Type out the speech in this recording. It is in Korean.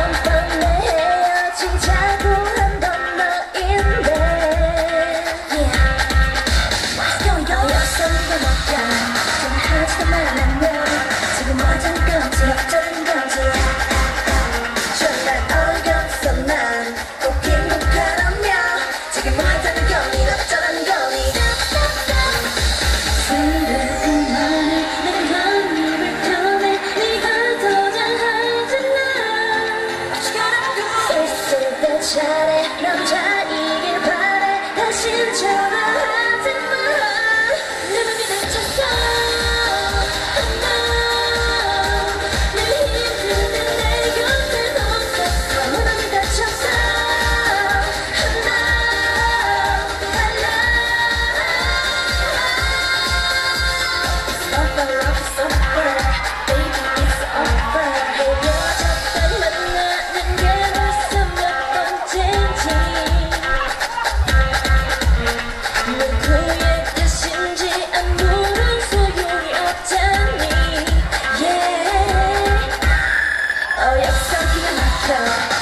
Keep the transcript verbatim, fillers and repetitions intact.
뻔뻔해 헤어지자고 한던 너인데 Yeah 여였었는데 뭐야 전화하지도 말라면 지금 어떤 건지 어쩌는 건지 정말 어이없어 난 웃긴 것 같으며 지금 뭐 하자는 거니 어쩌라는 거니 새로운 말에 내가 입을 펴내 네가 더 잘하잖아 있을 때 잘해 남자이길 바래 다신 전화하지 마 내 맘이 다쳤어 Oh no 늘 힘들 때 내 곁에 없었어 내 맘이 다쳤어 Oh no I love It's over, it's over Baby it's over 헤어졌다 만나는 게 벌써 몇 번째인지 누구의 뜻인지 아무런 소용이 없잖니 Yeah 어여서 기가 막혀